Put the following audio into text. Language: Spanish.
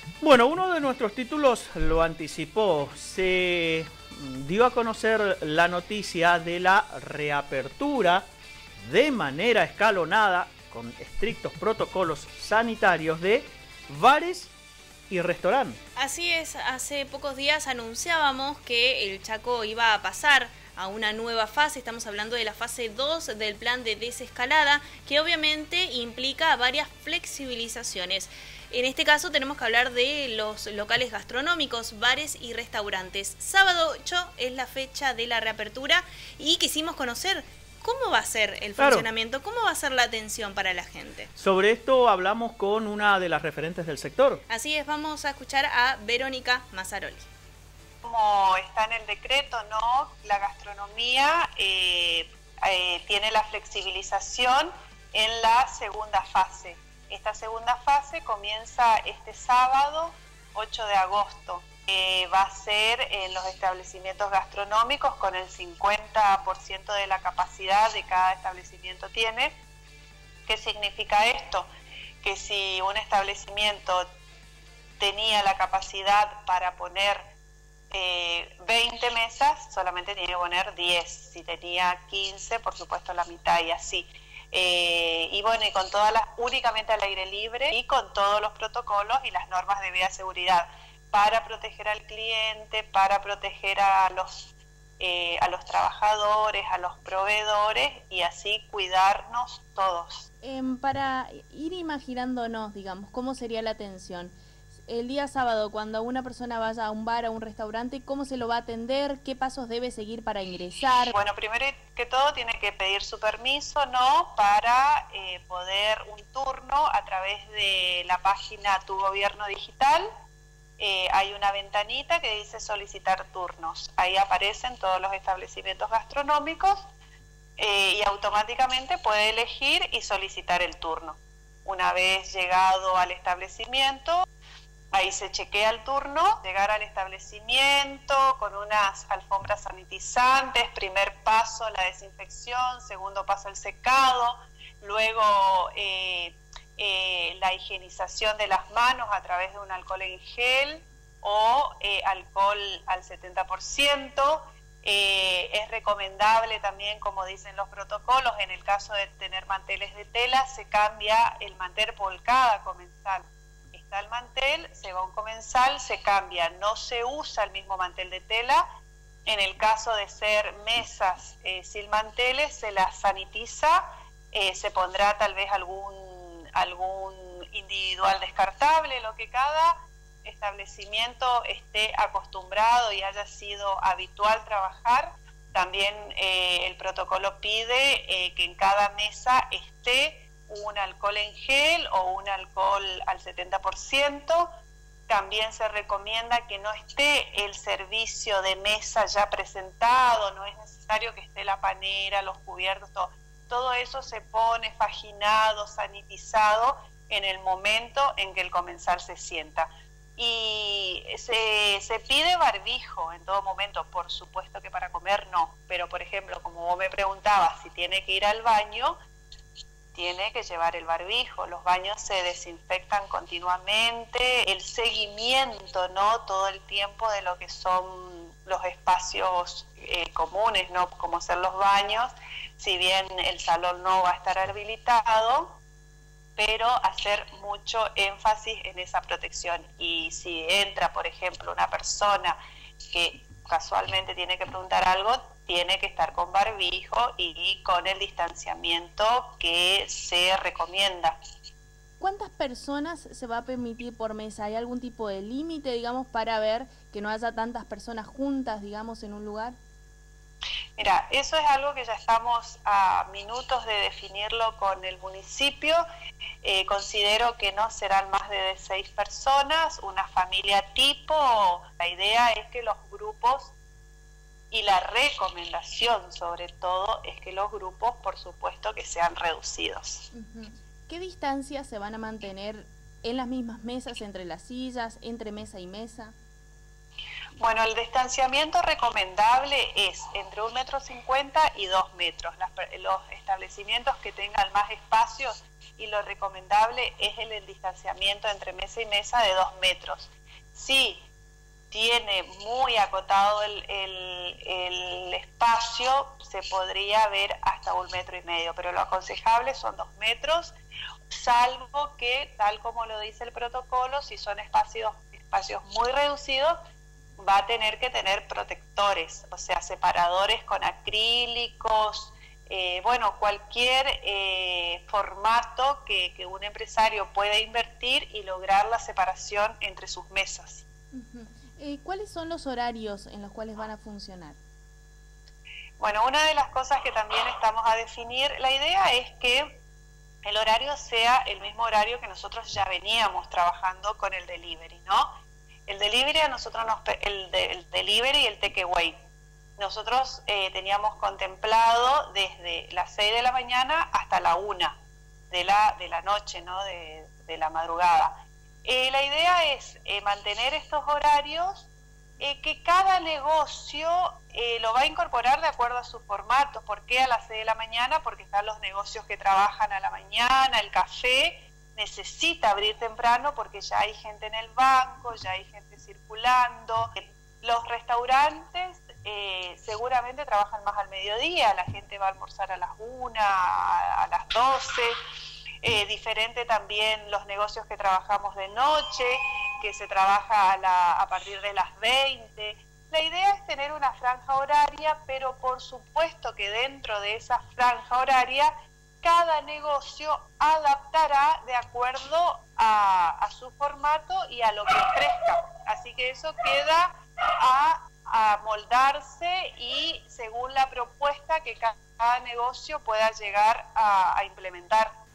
Bueno, uno de nuestros títulos lo anticipó. Se dio a conocer la noticia de la reapertura de manera escalonada, con estrictos protocolos sanitarios, de bares y restaurantes. Así es, hace pocos días anunciábamos que el Chaco iba a pasar a una nueva fase. Estamos hablando de la fase 2 del plan de desescalada, que obviamente implica varias flexibilizaciones. En este caso tenemos que hablar de los locales gastronómicos, bares y restaurantes. Sábado 8 es la fecha de la reapertura y quisimos conocer cómo va a ser el funcionamiento, cómo va a ser la atención para la gente. Sobre esto hablamos con una de las referentes del sector. Así es, vamos a escuchar a Verónica Mazzaroli. Como está en el decreto, ¿no? La gastronomía tiene la flexibilización en la segunda fase. Esta segunda fase comienza este sábado, 8 de agosto. Va a ser en los establecimientos gastronómicos con el 50% de la capacidad de cada establecimiento tiene. ¿Qué significa esto? Que si un establecimiento tenía la capacidad para poner 20 mesas, solamente tiene que poner 10. Si tenía 15, por supuesto la mitad y así. Y bueno, y con todas únicamente al aire libre y con todos los protocolos y las normas de bioseguridad para proteger al cliente, para proteger a los trabajadores, a los proveedores y así cuidarnos todos. Para ir imaginándonos, digamos, cómo sería la atención. El día sábado, cuando una persona vaya a un bar, a un restaurante, ¿cómo se lo va a atender? ¿Qué pasos debe seguir para ingresar? Bueno, primero que todo tiene que pedir su permiso, ¿no? Para poder un turno a través de la página Tu Gobierno Digital. Hay una ventanita que dice solicitar turnos. Ahí aparecen todos los establecimientos gastronómicos y automáticamente puede elegir y solicitar el turno. Una vez llegado al establecimiento, ahí se chequea el turno, llegar al establecimiento con unas alfombras sanitizantes, primer paso la desinfección, segundo paso el secado, luego la higienización de las manos a través de un alcohol en gel o alcohol al 70%. Es recomendable también, como dicen los protocolos, en el caso de tener manteles de tela, se cambia el mantel por cada comensal. Está el mantel, se va un comensal, se cambia, no se usa el mismo mantel de tela. En el caso de ser mesas sin manteles, se las sanitiza, se pondrá tal vez algún individual descartable, lo que cada establecimiento esté acostumbrado y haya sido habitual trabajar. También el protocolo pide que en cada mesa esté un alcohol en gel o un alcohol al 70%. También se recomienda que no esté el servicio de mesa ya presentado, no es necesario que esté la panera, los cubiertos, todo eso se pone faginado, sanitizado en el momento en que el comensal se sienta. Y se pide barbijo en todo momento, por supuesto que para comer no, pero por ejemplo, como vos me preguntabas si tiene que ir al baño, tiene que llevar el barbijo. Los baños se desinfectan continuamente, el seguimiento, ¿no? Todo el tiempo de lo que son los espacios comunes, ¿no? Como ser los baños, si bien el salón no va a estar habilitado, pero hacer mucho énfasis en esa protección. Y si entra, por ejemplo, una persona que casualmente tiene que preguntar algo, tiene que estar con barbijo y con el distanciamiento que se recomienda. ¿Cuántas personas se va a permitir por mesa? ¿Hay algún tipo de límite, digamos, para ver que no haya tantas personas juntas, digamos, en un lugar? Mira, eso es algo que ya estamos a minutos de definirlo con el municipio. Considero que no serán más de 6 personas, una familia tipo. La idea es que los grupos, y la recomendación sobre todo, es que los grupos, por supuesto, que sean reducidos. ¿Qué distancias se van a mantener en las mismas mesas, entre las sillas, entre mesa y mesa? Bueno, el distanciamiento recomendable es entre 1,50 m y 2 metros. Los establecimientos que tengan más espacios, y lo recomendable es el distanciamiento entre mesa y mesa de 2 metros. Si tiene muy acotado el espacio, se podría ver hasta 1,5 m, pero lo aconsejable son 2 metros, salvo que, tal como lo dice el protocolo, si son espacios muy reducidos, va a tener que tener protectores, o sea, separadores con acrílicos, bueno, cualquier formato que un empresario pueda invertir y lograr la separación entre sus mesas. ¿Cuáles son los horarios en los cuales van a funcionar? Bueno, una de las cosas que también estamos a definir, la idea es que el horario sea el mismo horario que nosotros ya veníamos trabajando con el delivery, ¿no? El delivery a nosotros el delivery y el takeaway. Nosotros teníamos contemplado desde las 6 de la mañana hasta la 1 de la noche, ¿no? de la madrugada. La idea es mantener estos horarios, que cada negocio lo va a incorporar de acuerdo a sus formatos. ¿Por qué a las 6 de la mañana? Porque están los negocios que trabajan a la mañana, el café necesita abrir temprano porque ya hay gente en el banco, ya hay gente circulando. Los restaurantes seguramente trabajan más al mediodía, la gente va a almorzar a las 1, a las 12. Diferente también los negocios que trabajamos de noche, que se trabaja a partir de las 20. La idea es tener una franja horaria, pero por supuesto que dentro de esa franja horaria cada negocio adaptará de acuerdo a su formato y a lo que ofrezca. Así que eso queda a moldarse y según la propuesta que cada negocio pueda llegar a implementar.